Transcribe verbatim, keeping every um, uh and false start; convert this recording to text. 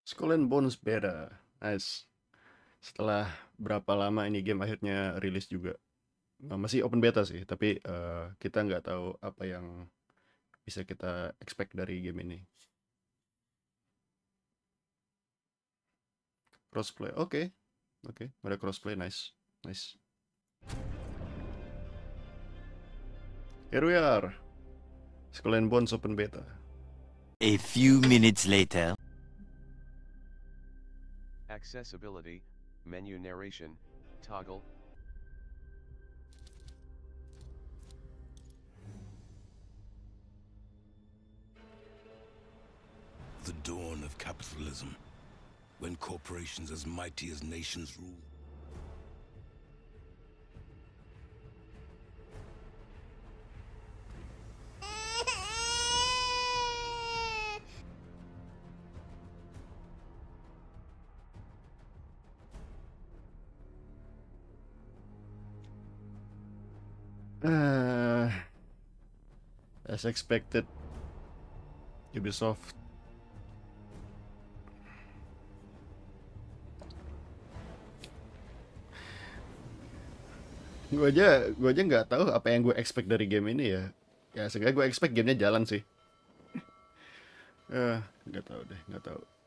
Skull and Bones beta. Nice. Setelah berapa lama ini game akhirnya rilis juga. Nah, masih open beta sih, tapi uh, kita nggak tahu apa yang bisa kita expect dari game ini. Crossplay, oke, okay. oke, okay. Ada crossplay, nice, nice. Here we are, Skull and Bones open beta. A few minutes later. Accessibility, menu narration, toggle. The dawn of capitalism, when corporations as mighty as nations rule. Uh, as expected, Ubisoft gue aja gue aja nggak tahu apa yang gue expect dari game ini ya. Ya seenggaknya gue expect gamenya jalan sih. Eh, nggak tahu deh, nggak tahu.